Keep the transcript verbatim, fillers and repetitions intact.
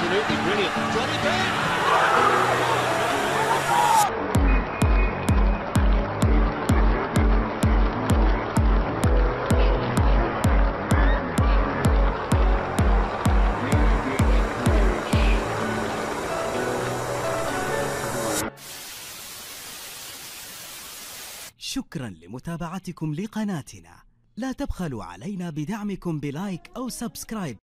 Absolutely brilliant. Johnny Benn. شكرا لمتابعتكم لقناتنا. لا تبخلوا علينا بدعمكم بلايك أو سبسكرايب.